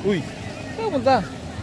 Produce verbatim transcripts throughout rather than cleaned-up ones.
Uy, saan punta?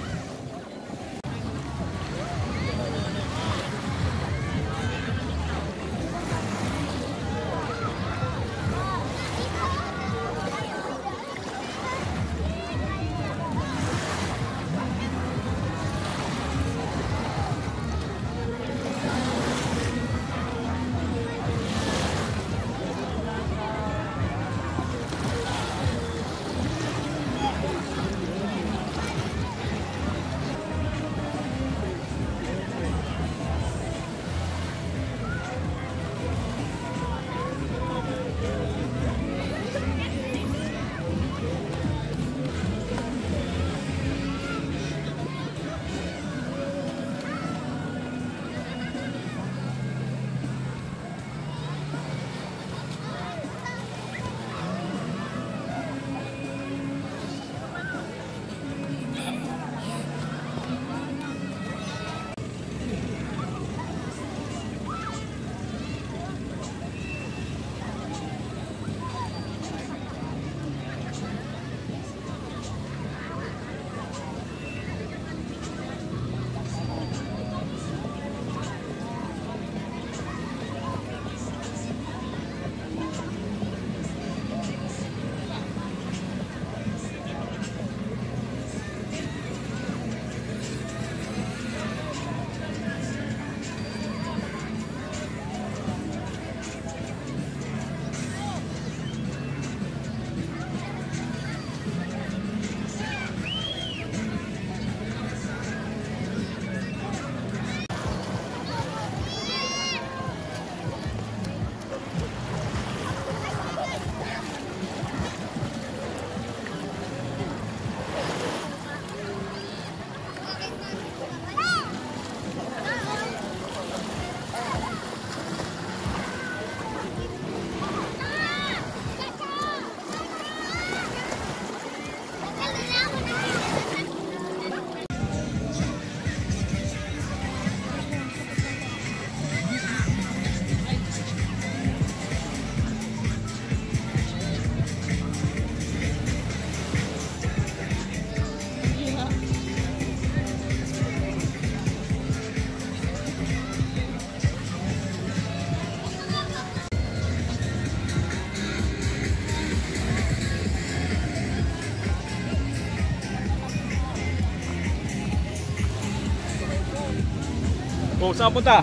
Oh, saan punta?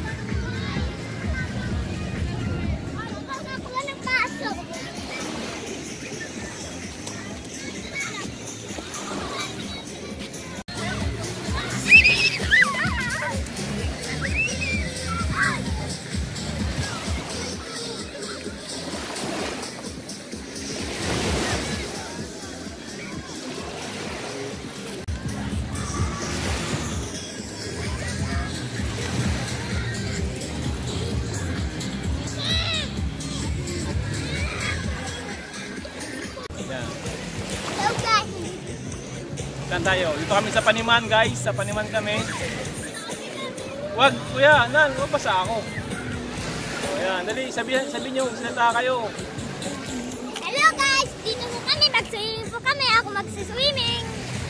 Saan tayo? Dito kami sa Paniman, guys. Sa Paniman kami. Wag, kuya, nan, wag basa ako. O yan, dali, sabihin, sabihin nyo, sinata kayo. Hello guys, dito po kami, mag-swimming po kami. Ako mag-swimming.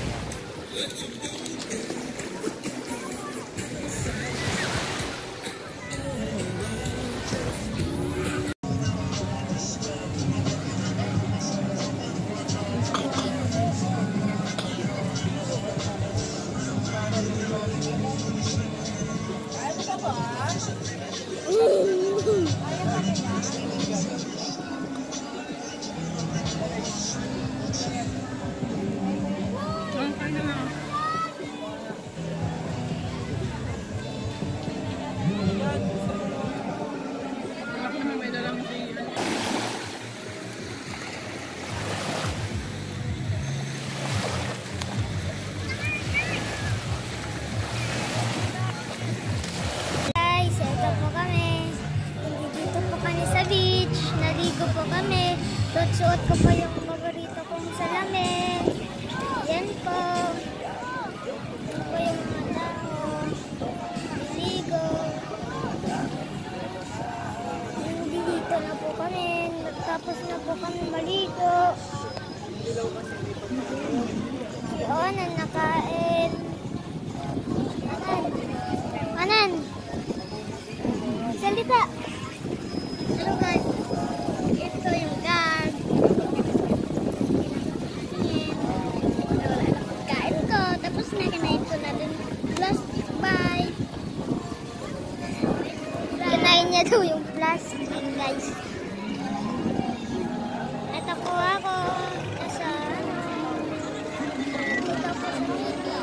Naligo po kami. Suot-suot ko po yung paborito kong salamin. Yan po. Yan po yung mga tao. Naligo. Nandito na po kami. Tapos na po kami maligo. Justin, guys. Ito po ako. Nasa ano. Dito po sa Midi.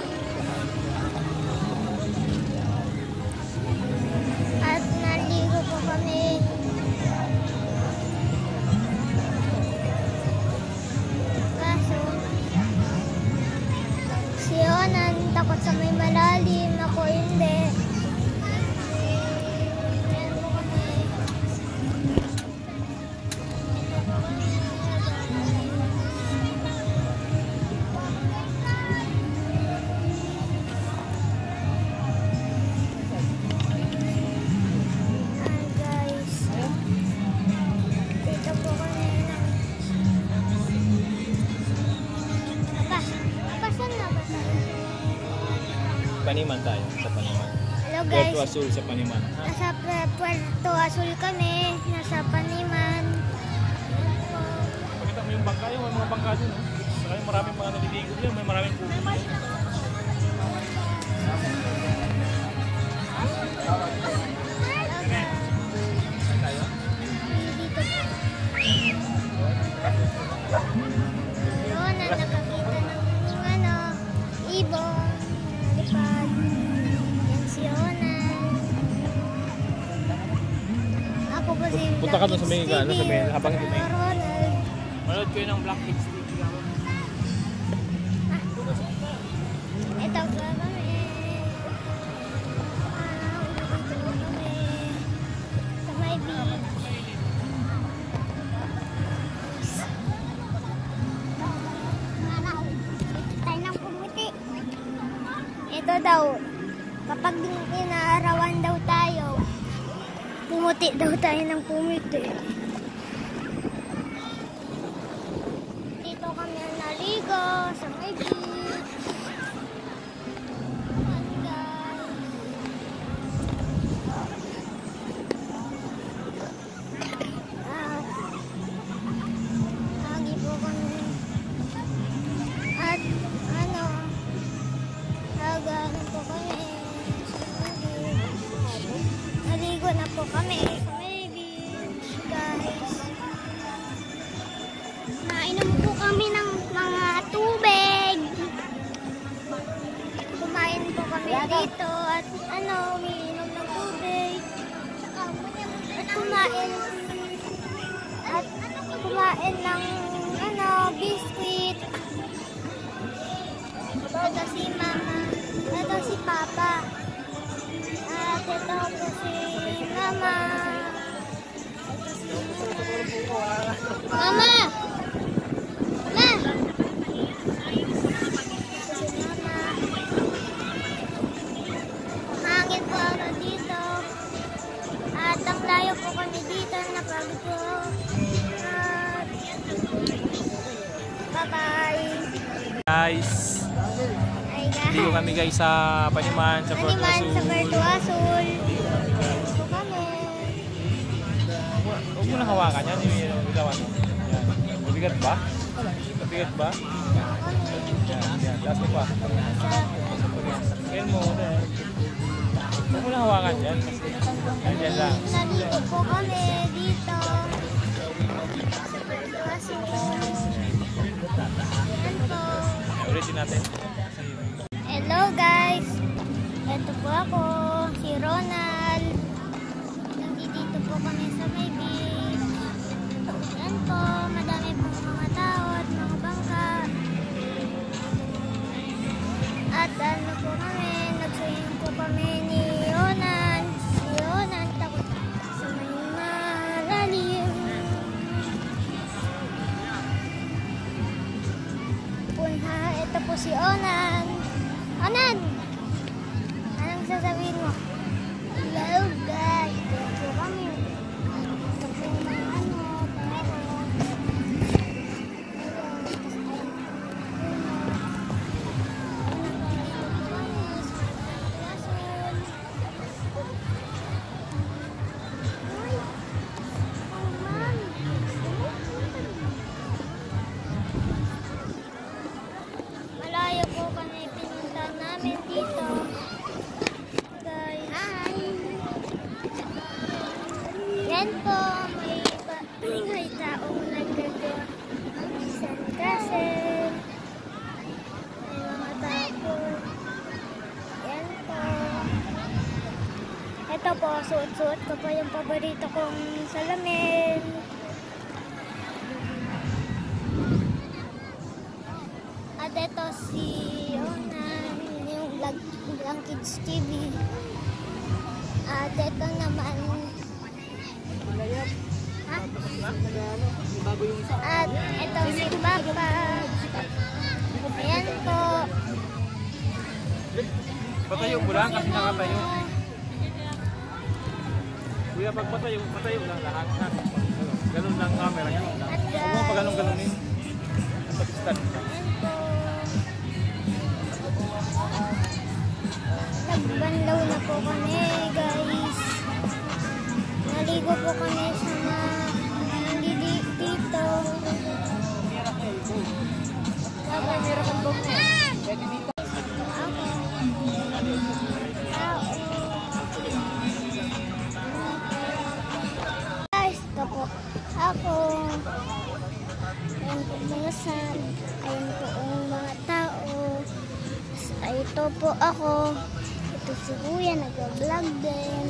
At naligo po kami. Kaso, si Onan takot sa may malalim. Ako hindi. Ayan po kami. Ayan, guys. Dito po kami ng... Apa? Apa, saan na ba tayo? Paniman tayo, sa Paniman. Hello, Puerto guys. Azul sa Paniman. Ha? Nasa Pu- Puerto Azul kami. Nasa Paniman. Ayan po. Pakita mo yung bangka, yung may mga bangka dun. Oh. Saka yung maraming mga naliligo dyan, may maraming pupo. Hello, guys. Dito po. Yun, na nakakita ng ano, ibon, lipad. Yan si Onan. Ako po si Punta ka dun sa may- ano, sa may- habang Black may- Ronald. Manood kayo ng Black Kids T V. Ito po kami. Ah, dito po kami. Sa may beach. Tayo ng pumuti. Ito daw, kapag inaarawan daw tayo, pumuti daw tayo ng pumuti. Dito kami naligo sa may beach. Ayan, guys. At lagi po kami. At ano, nagano po kami sa may beach. Naligo na po kami sa may beach, guys. Nainom po kami ng mga tubig. Kumain po kami dito at ano, umiinom ng tubig. At kumain at kumain ng ano, biscuit. Ito si mama. Ito si papa. At ito po si mama. Ito si mama. Mama! Ma! Ito si mama. Hangin po ako dito. At ang layo po kami dito. Napagod po. At bye-bye. Guys, Ay, dito guys. kami guys sa Paniman, sa Puerto Animan Azul. sa Puerto Azul. Dito kami guys. Ito kami. Huwag mo nang hawakan yan, yung ilawan mo. Yan. Mabigat ba? Mabigat ba? Yan, yan. Last mo pa. Yan mo. Huwag mo nang hawakan yan. Yan, yan lang. Naligo po kami dito. Sa Puerto Azul. Yan po. Ulitin natin. Hello, guys. Ito po ako, si Ronald. Nandito po kami sa may beach. Yan po, madami po mga tao at mga bangka. At ano po kami, nag-swimming po kami ni Onan. Si Onan takot sa may malalim. Punha, ito po si Onan. Onan! Anong sasabihin mo? Hello, guys. Ito po kami. Ito po yung mga ano, pero... Malayo po kami Ayan po, may, ba, may taong nagagawa ng sandcastle. May mga tao po. Ayan po. Ito po, suot-suot ko po yung paborito kong salamin. At ito si Yonan, yung vlog, vlog Kids T V. At ito naman, ha? At ito si Papa. Ayan po. Patayo mo lang kasi nakatayo. Kuya, pag patayo, patayo lang lahat. Ganun lang camera, ganun lang. Huwag mo pa ganun-ganunin. Pag-stand. Nagbanlaw na po kami, guys. Naligo po kami sa mga dito. Guys, ito po ako. Ayan po mga san. Ayan po ang mga tao. Ay, ito po ako. Ito si Kuya, nag-vlog din.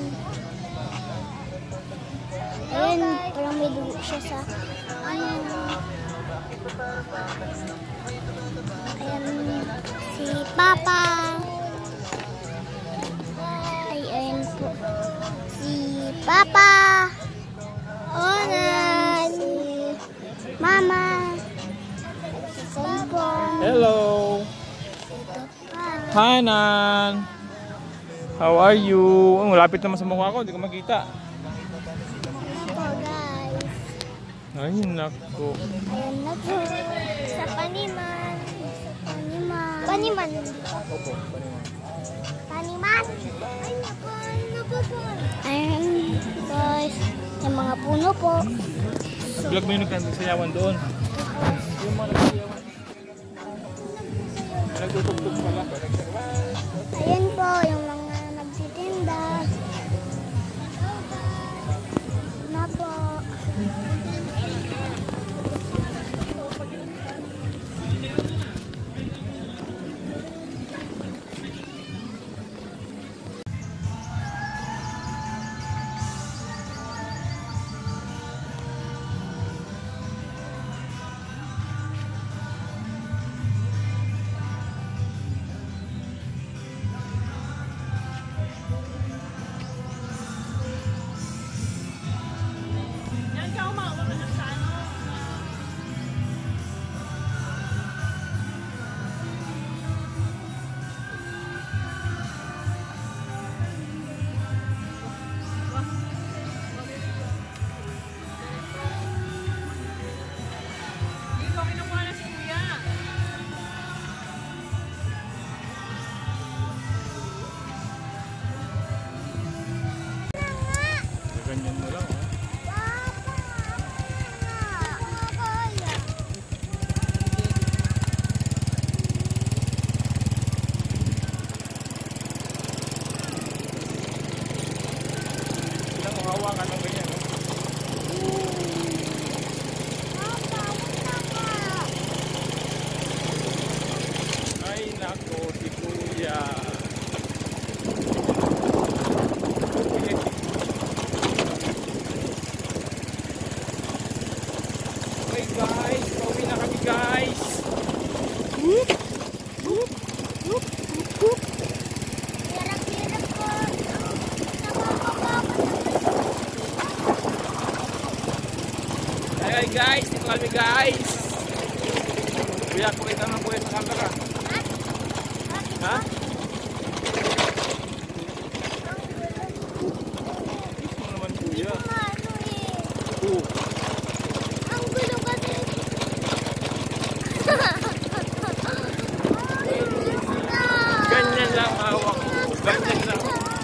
Ayan, parang may dugo siya sa ano. Ayan, si Papa. Ay, ayan po. Si Papa. Onan. Si Mama. Si Cellphone. Hello! Ito pa. Hi, Nan! How are you? Oh, malapit naman sa mukha ko, hindi ko makita. Ito, guys. Ay, nako. Ayan na po. Sa Paniman. Sa Paniman. Paniman. Opo, Paniman. Ay, naku. Naku po. Ayan, guys. Yung mga puno po. vlog mo yung nagsayawan doon. Yung mga nagsayawan. Nagtutugtog pala. Ayan po, yung mga nagtitinda. Na po. Ganyan mo lang. Ilang mo hawakan ng ganyan, no? Ay, nako, si Kuya. Okay guys, pauwi na kami guys. Hirap-hirap po. Hey guys, dito kami guys. Kuya, pakita naman kuya sa camera. Ha? Gusto mo naman kuya. Ano eh. Oo. Ang gulo kasi. Ganyan lang hawak ko. Ganyan lang.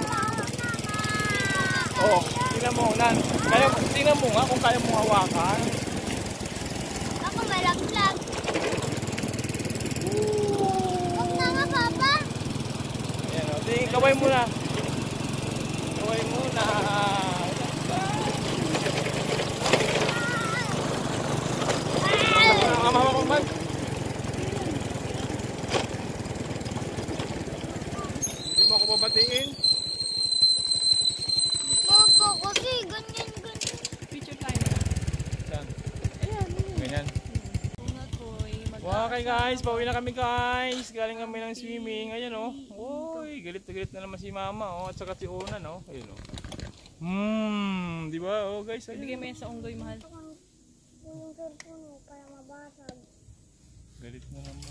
Oh, tingnan mo, Nan. Kaya, tingnan mo nga kung kaya mo hawakan. Ako malaglag. Huwag na nga, Papa. Ayan o. Sige, kaway muna. Kaway muna. baka mahawakan man. Hindi mo ako babatiin. Opo, kasi ganyan, ganyan. Picture tayo na. Saan? Ayan. Ganyan. Ungat ko eh. Wow, okay guys, pauwi na kami guys. Galing kami ng swimming. Ayan oh. Uy, galit na galit na naman si mama oh. At saka si Una no. Ayun oh. Hmm, di ba? Oh guys, ayun. Ibigay mo yan sa unggoy, mahal. Yung cellphone mo para mabasag. Galit na naman.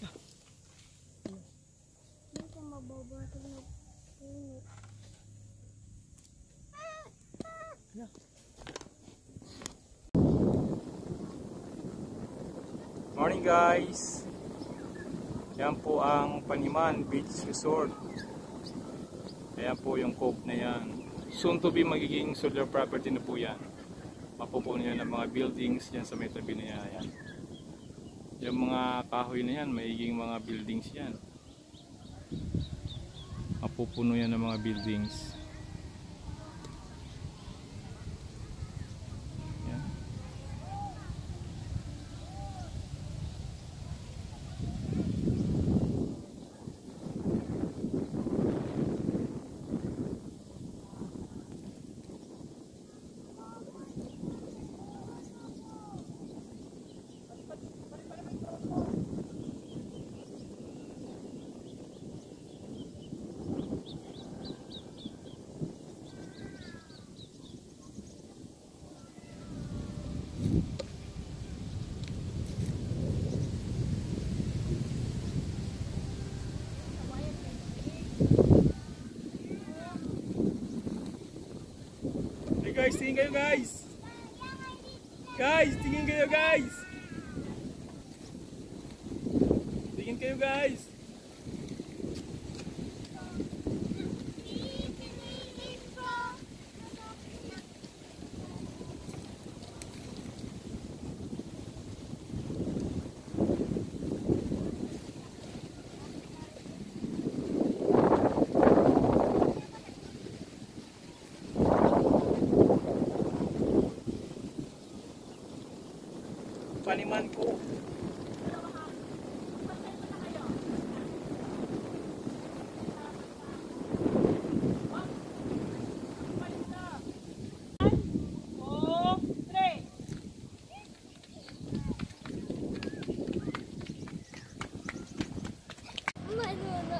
Hindi ko mababasag na puno. Morning guys. Yan po ang Paniman Beach Resort. Ayan po yung cove na yan. Soon to be magiging solar property na po yan. Mapupuno yan ng mga buildings yan sa may tabi na yan. Ayan. Yung mga kahoy na yan, magiging mga buildings yan. Mapupuno yan ng mga buildings. Yan. Hey guys, tingin kayo guys. Guys, tingin kayo guys. Tingin kayo guys. Paniman ko. Malula.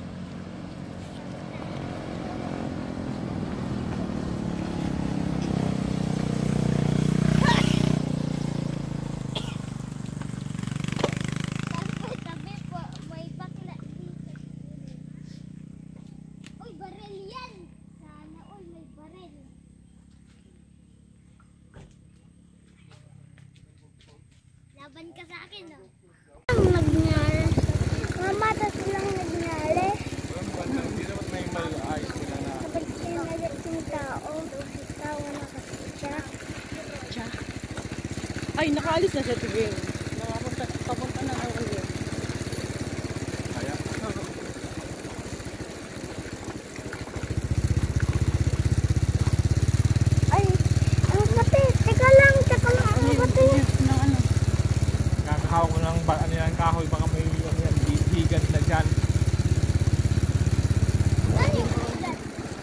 Tabi po, may bakla dito. Uy, baril yan! Sana all may baril. Laban ka sa akin, no? Ang nagngyari. Mama, tas lang nagngyari. Hindi naman may malayos sila na. Kapag sinalit yung tao, tao na kasi siya. Siya. Ay, nakaalis na siya tigil. Nakapunta, papunta na ang unggoy. Kaya. Ay, ang pati. Teka lang, teka lang. Ang pati. Ng ano? Kakahawak ko ng ba- ano yan, kahoy. Baka may ano yan, higat na dyan. Ano yung ikan?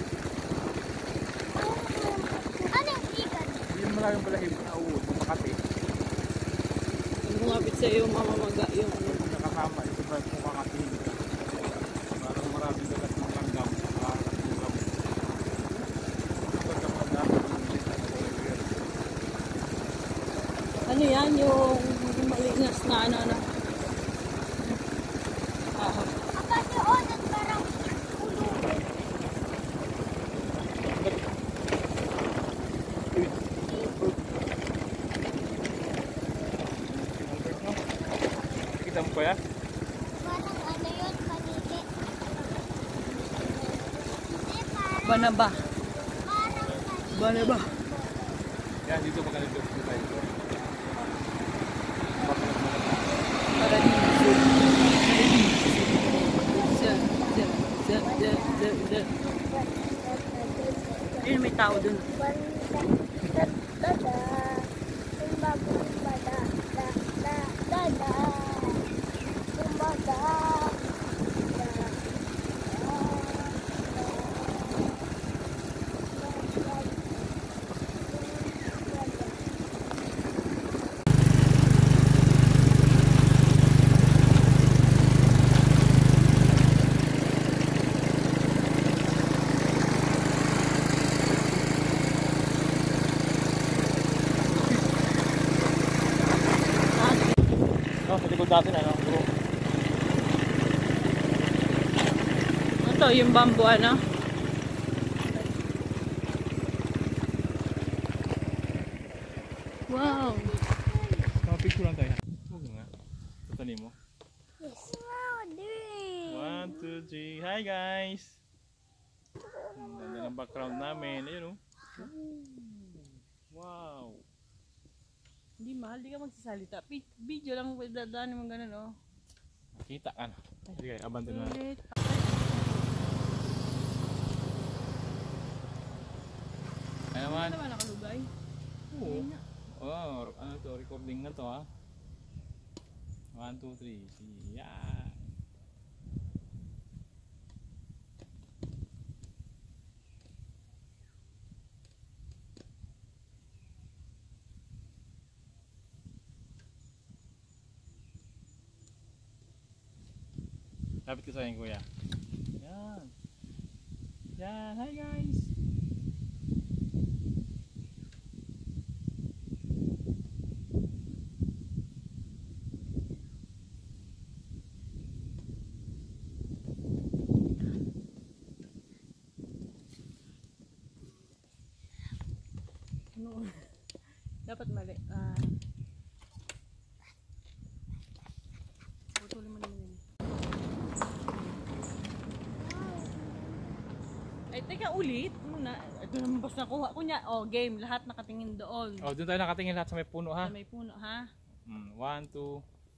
Ano yung ikan? Hindi mo lang yung balahib na uod. Makati. Yung bumapit sa iyo, mamamaga yung ano. Nakasama. Ito ba kung makati. Parang maraming dagat ng langgam. Nakakatulog. Ito sa mga Ano yan? Yung malinas na ano na. Ah, Apa si Onan parang ulo. Kita mo pa yan? Parang ano yun, paniki. Hindi, parang, Banaba. parang paniki. Banaba. Yan, dito maganda dito tayo. Paradiso. Zat, zat, zat, zat, zat, zat. Ayun, may tao dun. Banda, da, da, da. Yung bagong bada, da, da. natin ano, bro. Ito, yung bamboo ano. Wow. Mga picture lang tayo. Huwag nga. Tatanim mo. Yes. Wow, three. One, two, three. Hi guys! Ang ganda ng background namin. Ayun oh. Wow! Hindi mahal, di ka magsasalita. Pi- Video lang, dadaan mo ganun, oh. Kita ka na. Sige, abandon na. Ulit. Ano Ano naman? naman nakalugay? Oo. Oh, ano to? Recording na to ha. One, two, three. Yan. Lapit ka sa akin, kuya. Yan. Yan. Hi guys. Ano? Dapat mali. Ah. Putulin mo naman yun. Ay, teka, ulit muna. Ito naman basta nakuha ko niya. Oh, game. Lahat nakatingin doon. Oh, doon tayo nakatingin lahat sa may puno ha. Sa may puno, ha? Mm, one, two.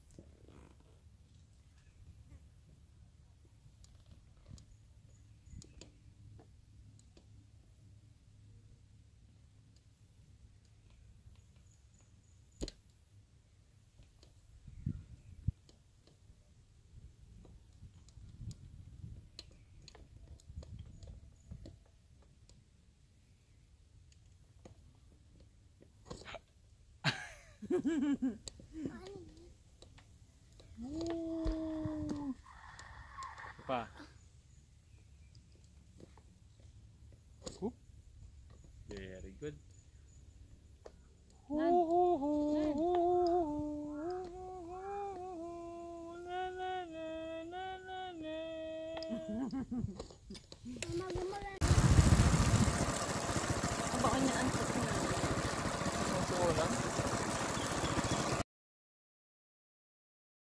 Pa. Whoop. Very good. Nan. Nan. Mama, gumawa. Baka niya answer na. Gusto ko lang.